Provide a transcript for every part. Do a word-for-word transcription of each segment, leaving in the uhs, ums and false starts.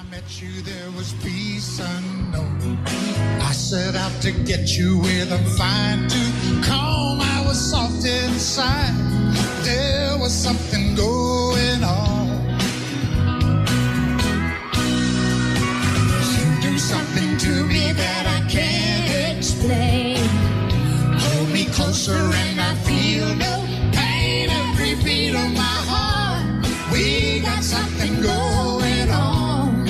met you, there was peace unknown. I set out to get you with a fine tooth comb. I was soft inside. There was something going on. You do something to me that I can't explain. Hold me closer and I feel no pain. Every beat of my heart, we got something going on.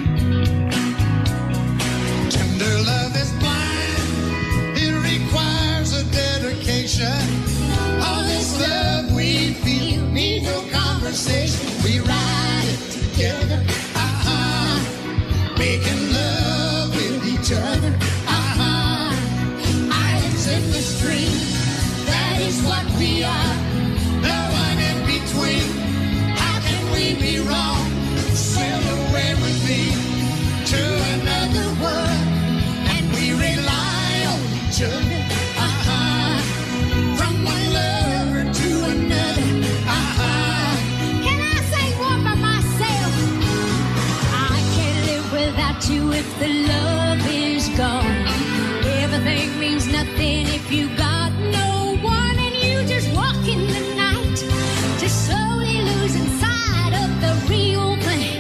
Tender love is blind, it requires a dedication. All this love we feel need no conversation. We ride it together, uh-huh, making love with each other, uh-huh. Islands in the stream, that is what we are. No one in between. How can we be wrong? Sail away with me to another world, and we rely on each other, uh-huh. From one lover to another, uh-huh. Can I say one by myself? I can't live without you if the love is gone. Everything means nothing if you got no one, and you just walk in the night, just slowly losing sight of the real thing.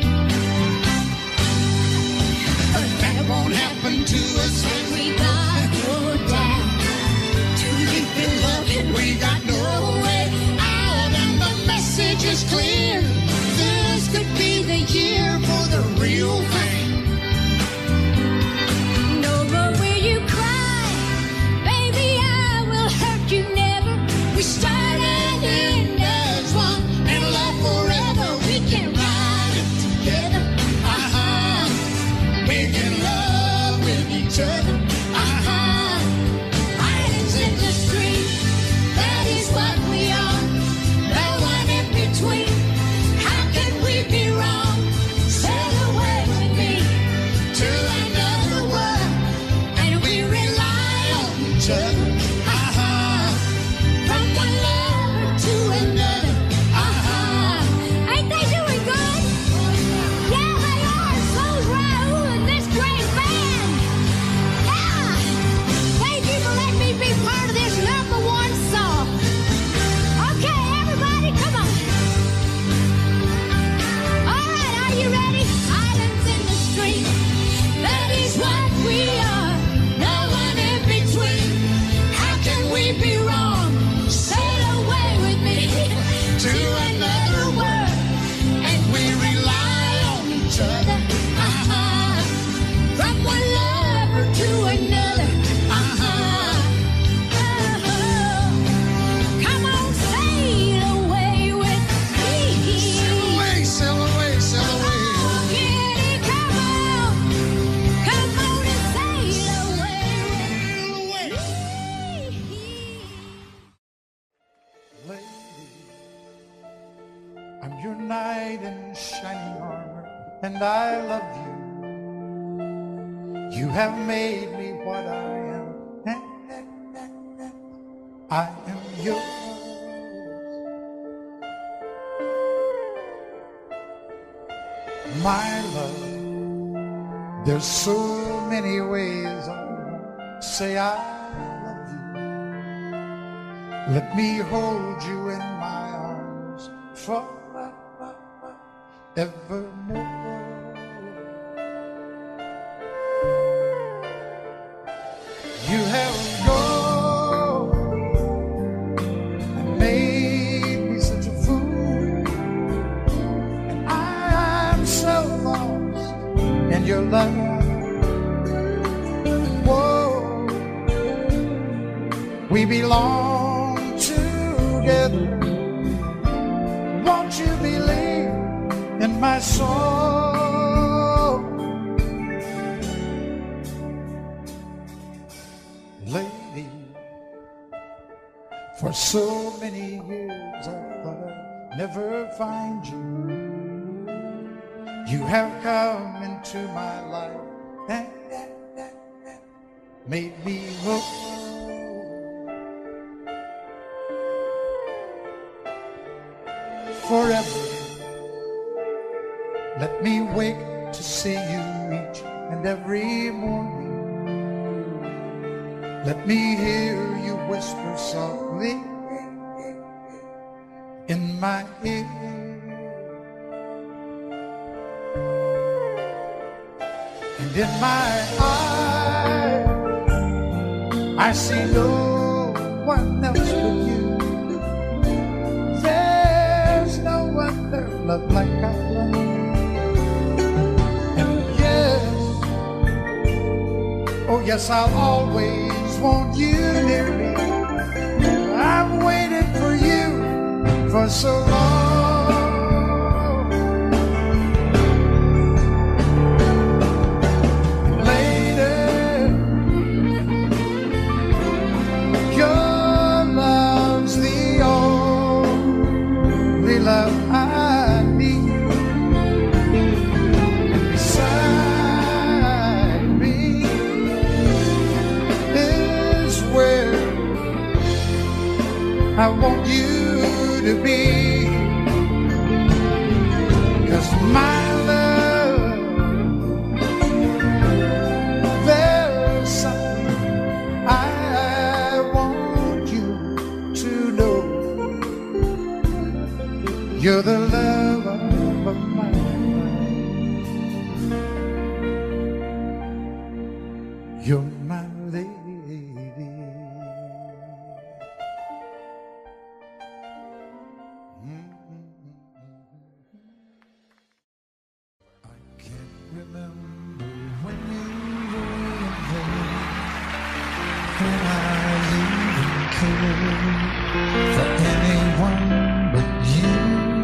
But that won't happen to us when We got no doubt, too deep in love and we got no way out. And the message is clear, this could be the year for the real thing. no more will you cry, baby, I will hurt you never. We start and end as one, and love forever. We can ride it together, Uh-huh, making love with each other, uh-huh. islands in the stream, that is what we are. No one in between. How can we be wrong? Sail away with me To another world, and we rely on each other, uh-huh. from one lover to another. Uh-huh. Ain't they doing good? Yeah, they are. So's Raoul and this great band. Yeah. Thank you for letting me be part of this number one song. Okay, everybody, come on. All right, are you ready? Islands in the stream, that is what we are. No one in between. How can we be wrong? Sail away with me To another world, and we rely on each other. Uh-huh. From one lover to another. Uh-huh. Uh-huh. Come on, sail away with me. Sail away, sail away, sail away. Oh, kitty, come on. Come on and sail away with me. Lady, I'm your knight in shining armor, and I love you. You have made me what I am. I am yours. My love, there's so many ways I say I love you. Let me hold you in my arms forevermore. You have gone and made me such a fool, and I'm so lost in your love. Whoa, we belong together. Won't you believe in my soul? Lady, for so many years I thought I'd never find you. You have come into my life and made me whole. Forever, let me wake to see you each and every morning. Let me hear you whisper softly in my ear. And in my eyes I see no one else but you. There's no other love like I love. And yes, oh yes, I'll always want you near me. I've waited for you for so long. Lady, your love's the only love I need. And beside me is where I want you to be. 'Cause my love, there's something I want you to know. You're the love of my life. You're my lady. Remember when you were there, when I didn't care for anyone but you.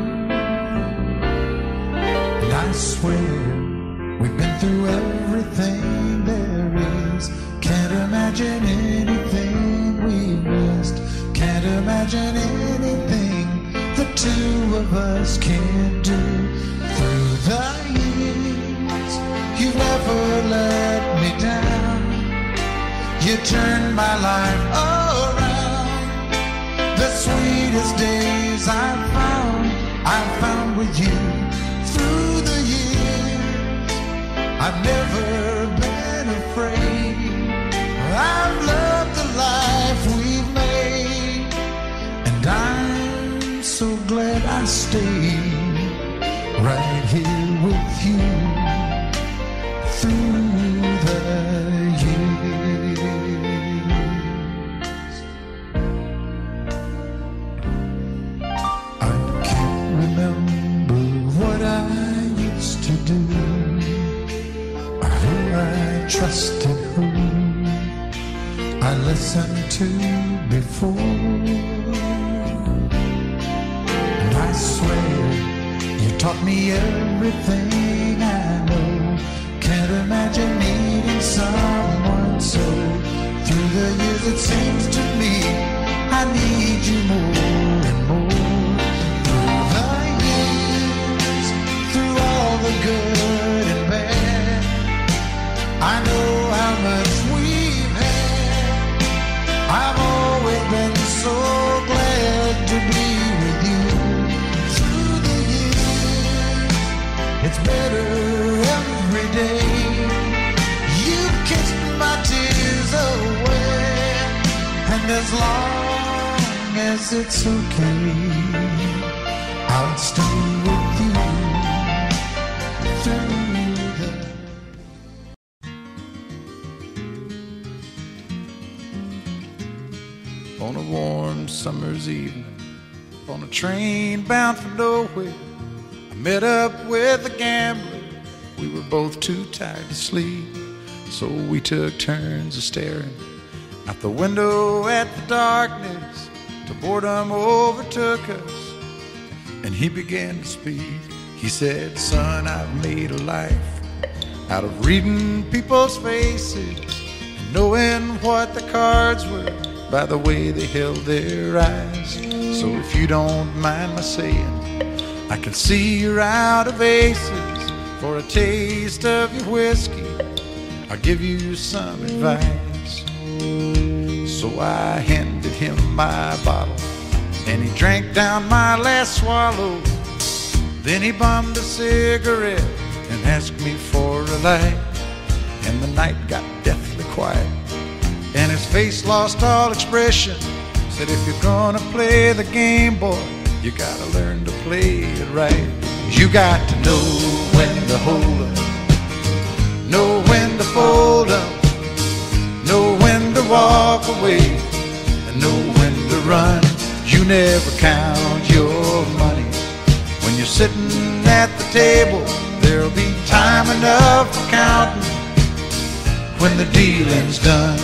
And I swear we've been through everything there is. Can't imagine anything we missed. Can't imagine anything the two of us can't do through the years. You never let me down. You turned my life around. The sweetest days I've found, I've found with you through the years. I've never been afraid. I've loved the life we've made. And I'm so glad I stayed right here with you through the years. I can't remember what I used to do, who I trusted, who I listened to before. And I swear you taught me everything I know. Can't imagine needing someone so. Through the years it seems to me I need you more and more. Through the years, through all the good and bad, I know how much we've had. I've always been so glad to be with you. Through the years, it's better every day. You kissed my tears away, and as long as it's okay, I'll stay with you through the. On a warm summer's evening, on a train bound for nowhere, I met up with a gambler. We were both too tired to sleep, so we took turns of staring out the window at the darkness till boredom overtook us, and he began to speak. He said, "Son, I've made a life out of reading people's faces and knowing what the cards were by the way they held their eyes. So if you don't mind my saying, I can see you're out of aces. For a taste of your whiskey, I'll give you some advice." So I handed him my bottle, and he drank down my last swallow. Then he bummed a cigarette and asked me light, and the night got deathly quiet, and his face lost all expression. Said, if you're gonna play the game, boy, you gotta learn to play it right. You got to know when to hold up, know when to fold up, know when to walk away, and know when to run. You never count your money when you're sitting at the table. There'll be time enough for counting when the dealing's done.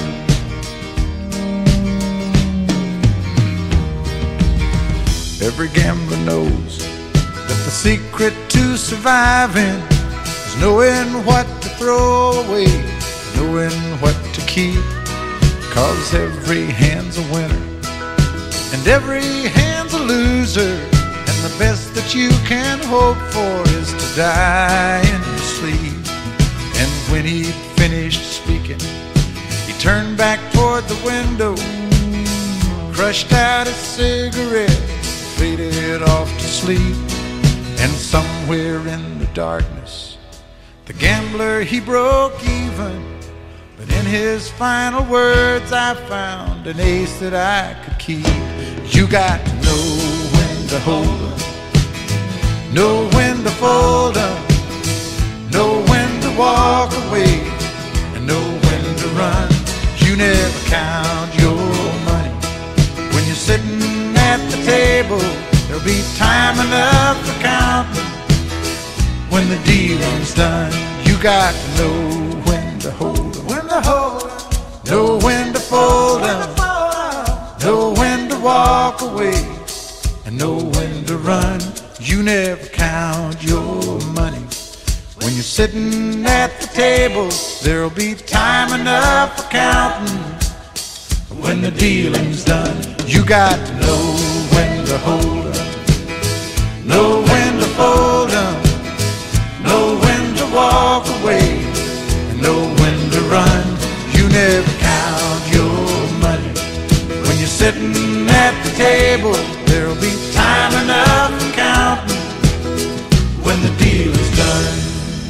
Every gambler knows that the secret to surviving is knowing what to throw away, knowing what to keep. Cause every hand's a winner and every hand's a loser, and the best that you can hope for is to die in your sleep. And when he'd finished speaking, he turned back toward the window, crushed out his cigarette, faded off to sleep. And somewhere in the darkness, the gambler, he broke even. But in his final words, I found an ace that I could keep. You got to know when to hold up, know when to fold up, know when to walk away, and know when to run. You never count your money when you're sitting at the table. There'll be time enough for counting when the dealing's done. You got to know when to hold up, when to hold up, know when to fold up, know when to walk away, and know when to run. You never count your money when you're sitting at the table. There'll be time enough for counting when the dealing's done. You got to know when to hold up, know when to fold up, know when to walk away, and know when to run. You never count your money when you're sitting at the table. There'll be time enough for counting when the deal is done.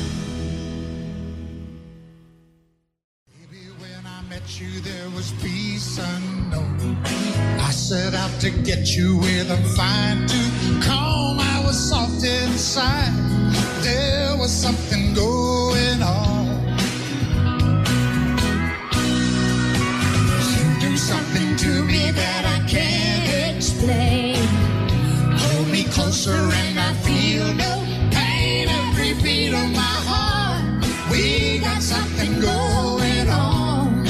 Baby, when I met you, there was peace unknown. I set out to get you with a fine tooth comb. I was soft inside. There was something going on. You do something to me that I can't explain. Hold me closer and I feel no pain. Every beat of my heart, we got something going on.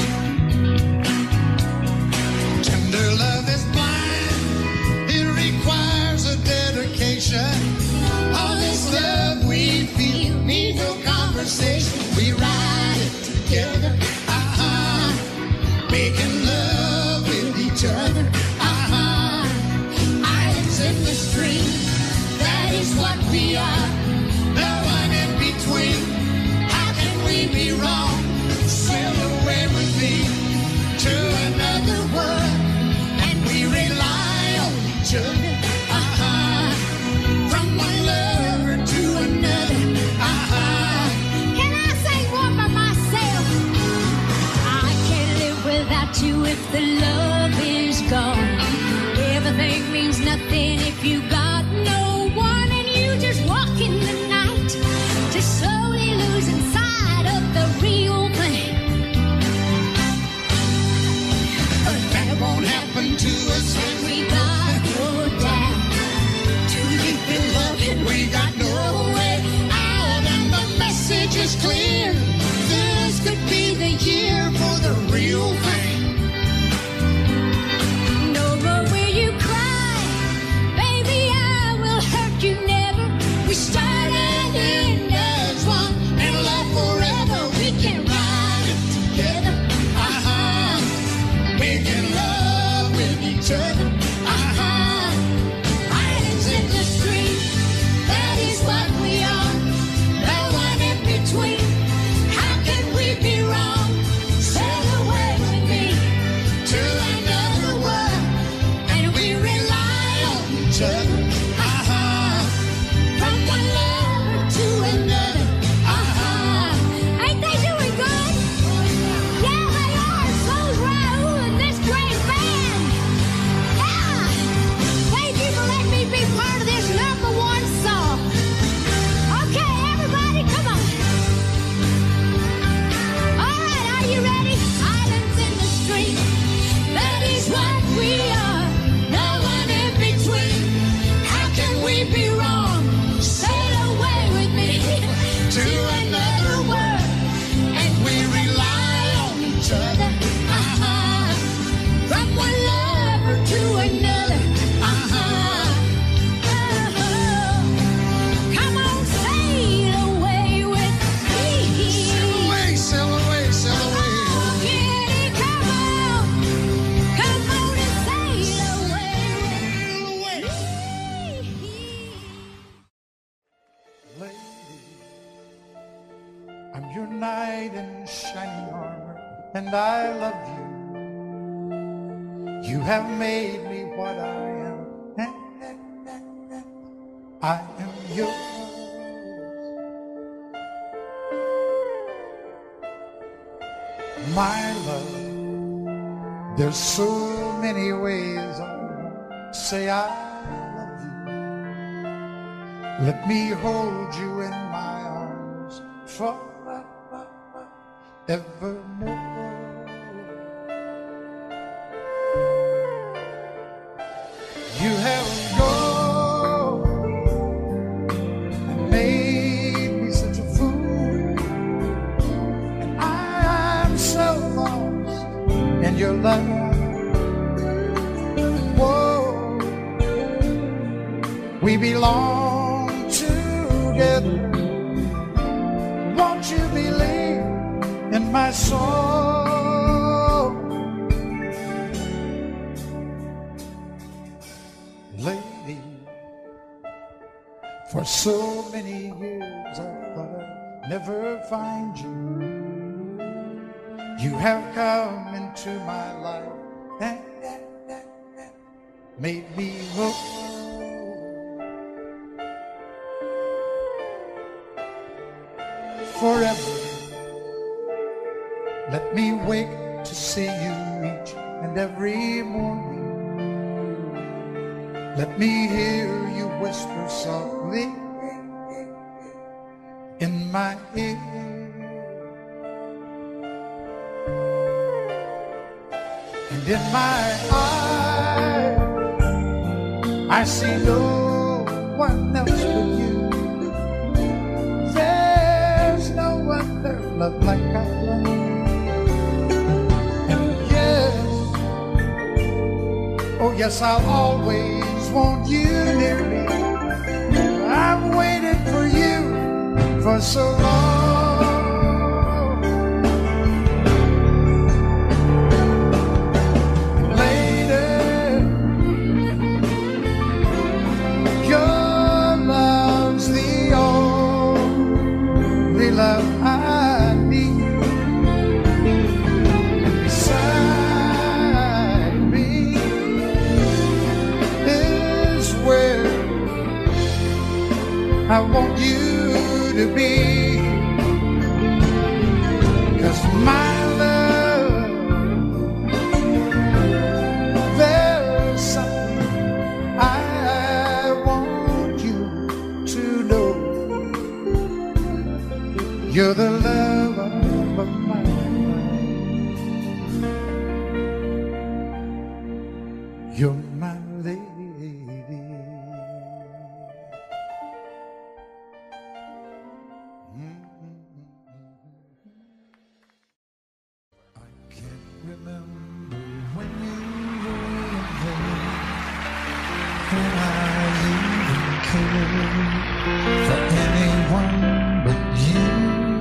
Tender love is blind, it requires a dedication. All this love we feel need no conversation. We ride it together, uh-huh, making love with each other, uh-huh. Islands in the stream, that is what we are. No one in between. How can we be wrong? Sail away with me to another world, and we rely on each other, uh-huh. From one lover to another, uh-huh. Can I say one by myself? I can't live without you if the love is gone. Everything means nothing if you got no one, and you just walk in the night to slowly losing sight of the real thing. But that won't happen to us when We got no doubt. too deep in love and we got no way out, and the message is clear. This could be the year for the real thing. No more will you cry, baby, I will hurt you never. We start and end as one, and love forever. We can ride it together, Uh-huh. Making love with each other, uh-huh. islands in the stream, that is what we are. No one in between. I'm your knight in shining armor, and I love you. You have made me what I am. I am yours. My love, there's so many ways I won't say I love you. Let me hold you in my arms forevermore. You have gone and made me such a fool, and I'm so lost in your love. Whoa, we belong together. Won't you believe in my soul? Lady, for so many years I thought I'd never find you. You have come into my life and made me whole. Forever, let me wake to see you each and every morning. Let me hear you whisper softly in my ear. And in my eyes, I see no one else but you. There's no other love like I love. And yes, oh yes, I'll always want you near me. I've waited for you for so long. Lady, your love's the only love I need. And beside me where I want you to be, 'cause my love, there's something I want you to know. You're the love of my life. You're my lady. For anyone but you.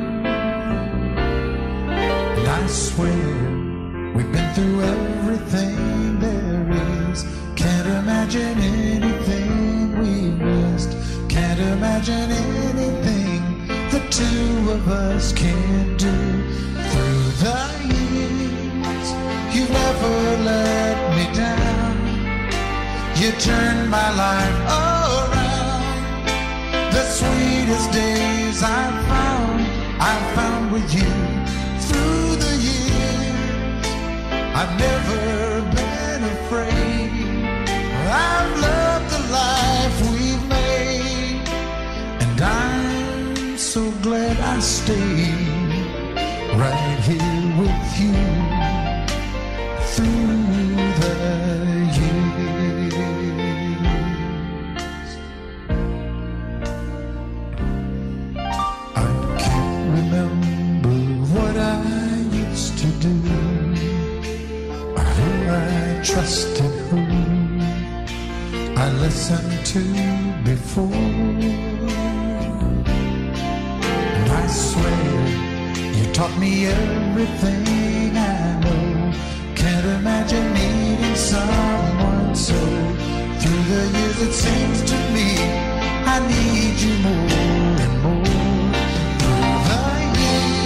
And I swear we've been through everything there is. Can't imagine anything we missed. Can't imagine anything the two of us can't do. Through the years, you never let me down. You turned my life around. The sweetest days I've found, I've found with you. Through the years, I've never been afraid. I've loved the life we've made, and I'm so glad I stayed right here with you. Through the trusted who I listened to before. And I swear you taught me everything I know. Can't imagine needing someone so. Through the years it seems to me I need you more and more. Through the years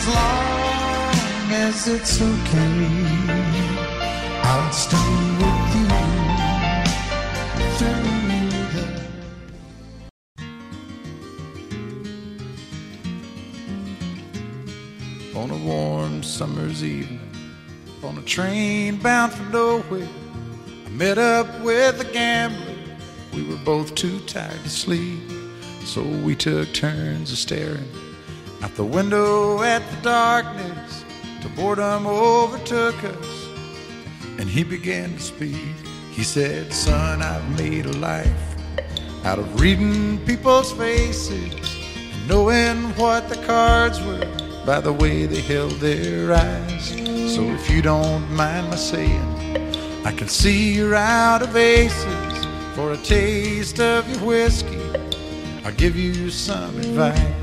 as long as it's okay, I'll stay with you through the... On a warm summer's evening, on a train bound for nowhere, I met up with a gambler. We were both too tired to sleep, so we took turns of staring out the window at the darkness till boredom overtook us, and he began to speak. He said, "Son, I've made a life out of reading people's faces and knowing what the cards were by the way they held their eyes. So if you don't mind my saying, I can see you're out of aces. For a taste of your whiskey, I'll give you some advice.